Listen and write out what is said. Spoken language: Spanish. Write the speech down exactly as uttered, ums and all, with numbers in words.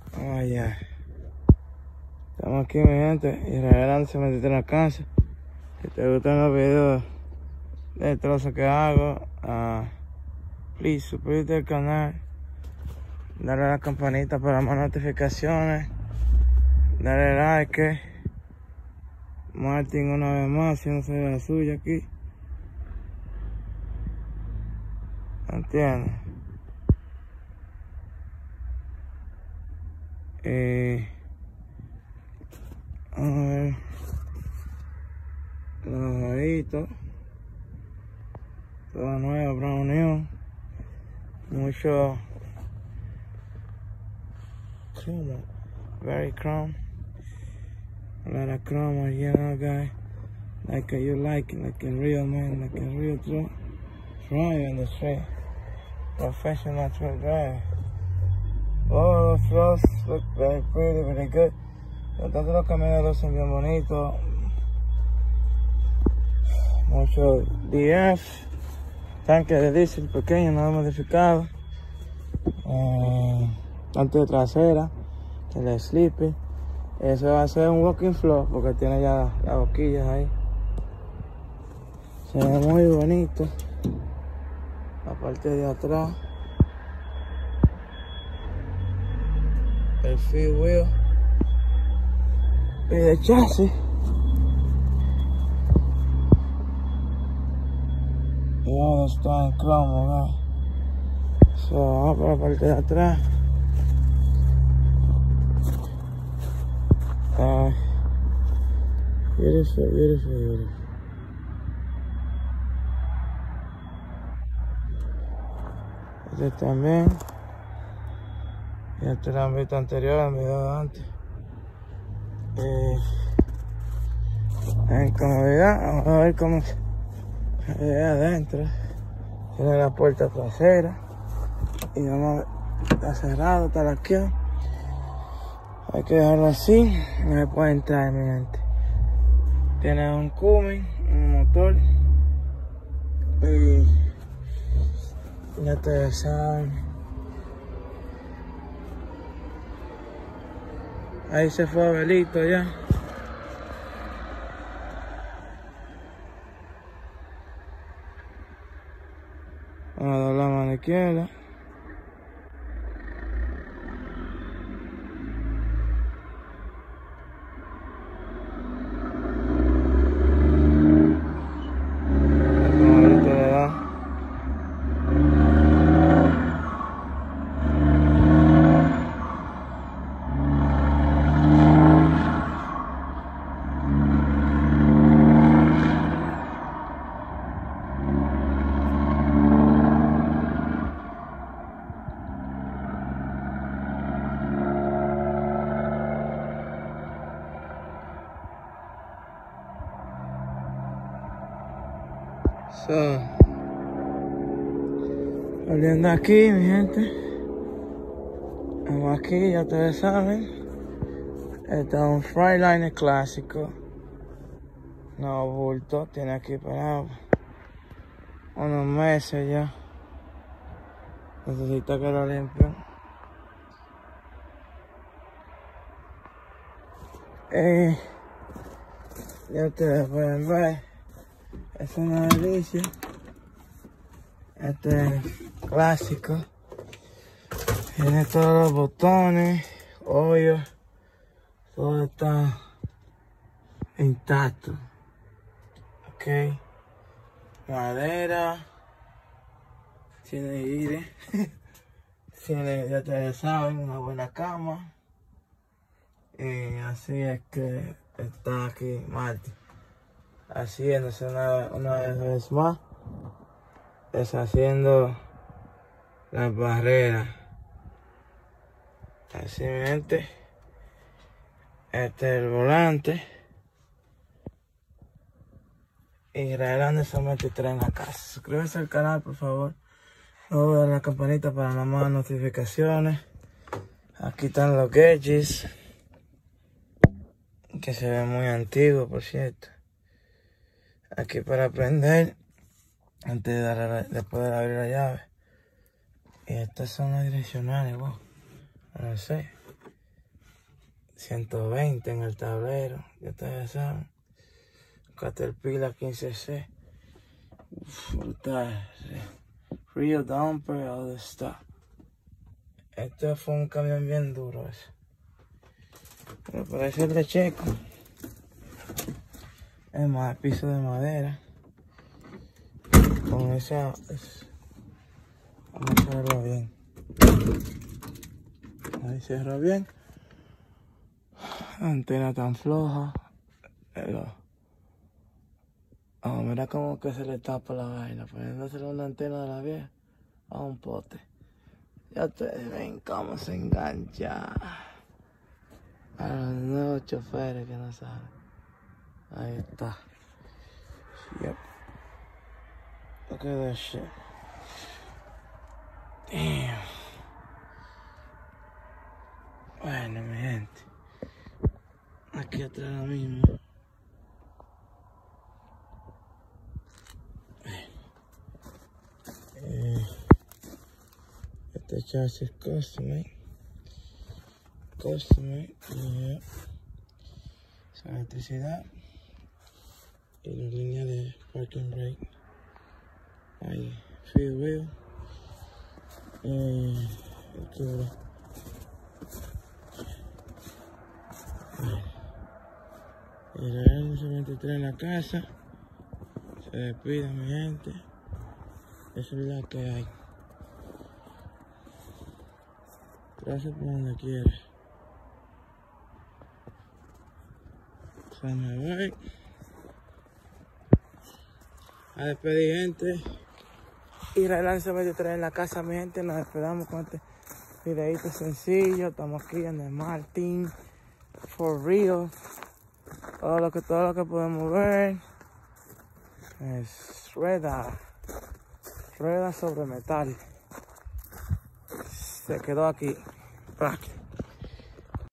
Oh, yeah. Estamos aquí, mi gente, y regalándose meterte en la casa. Si te gustan los videos de trozos que hago, uh, please suscríbete al canal, dale a la campanita para más notificaciones, dale like. Martin una vez más haciéndose de la suya aquí. ¿Entiendes? Eh, vamos a ver los ojitos, todo nuevo, brown new, mucho cromo, very chrome, a lot of chrome, you know, guy, like you like it, like a real man, like a real truck driver in the street, professional truck driver. Oh, los trucks look very pretty, very good. Tanto los camioneros son bien bonitos. Mucho D F, tanque de diésel pequeño, no modificado. Eh, tanque trasera, el sleepy. Eso va a ser un walking floor porque tiene ya las boquillas ahí. Se ve muy bonito. La parte de atrás. El free wheel. Y de chasis. Y ahora está en cromo, ¿no? So, vamos por la parte de atrás. Uh, beautiful, beautiful, beautiful. Este también. Ya te lo han visto anterior, en el video de antes. Eh, en comodidad, vamos a ver cómo se ve adentro. Tiene la puerta trasera. Y vamos a ver, está cerrado, está laqueado. Hay que dejarlo así, no se puede entrar, mi gente. Tiene un Cummins, un motor. Y ya ustedes saben. Ahí se fue Abelito ya. Vamos a dar la mano izquierda. So, volviendo aquí, mi gente. Estamos aquí, ya ustedes saben. Este es un Freightliner clásico. No bulto, tiene aquí para unos meses ya. Necesita que lo limpien. Eh, ya ustedes pueden ver. Es una delicia. Este es clásico. Tiene todos los botones, hoyos. Todo está intacto. Ok. Madera. Tiene aire. Tiene, ya ustedes saben, una buena cama. Y así es que está aquí Martin. Haciéndose una, una vez más, deshaciendo las barreras. Así, mi gente. Este es el volante. Y regalando esos veintitrés en la casa. Suscríbete al canal, por favor. No den la campanita para las más notificaciones. Aquí están los gauges. Que se ven muy antiguos, por cierto. Aquí para prender, antes de, dar, de poder abrir la llave. Y estas son las direccionales, wow. No sé. ciento veinte en el tablero, ya ustedes saben. Caterpillar quince C. Uf, brutal. Real dumper, all this stuff. Este fue un camión bien duro ese. Pero parece el de Checo. Es más, piso de madera. Con esa... Es, vamos a cerrarlo bien. Ahí cerró bien. Antena tan floja. Pero, oh, mira como que se le tapa la vaina. Poniéndosele una antena de la vieja a un pote. Ya ustedes ven cómo se engancha a los nuevos choferes que no saben. Ahí está. Yep. Look at that shit. Damn. Bueno, mi gente. Aquí atrás lo mismo. Eh, este chasis custom made. Custom made. Yeah. Esa electricidad. Y la línea de parking brake. Ahí, free wheel. Eh, el culo. Y la once veintitrés en la casa. Se despide mi gente. Eso es la que hay. Gracias por donde quiera. Se me voy a despedir, gente. Y la once veintitrés en la casa, mi gente. Nos despedamos con este videito sencillo. Estamos aquí en el Martin. For real. Todo lo que, todo lo que podemos ver es rueda. Rueda sobre metal. Se quedó aquí. Crack.